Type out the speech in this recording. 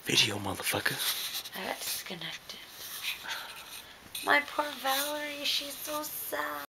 Video, motherfucker. I got disconnected. My poor Valerie, she's so sad.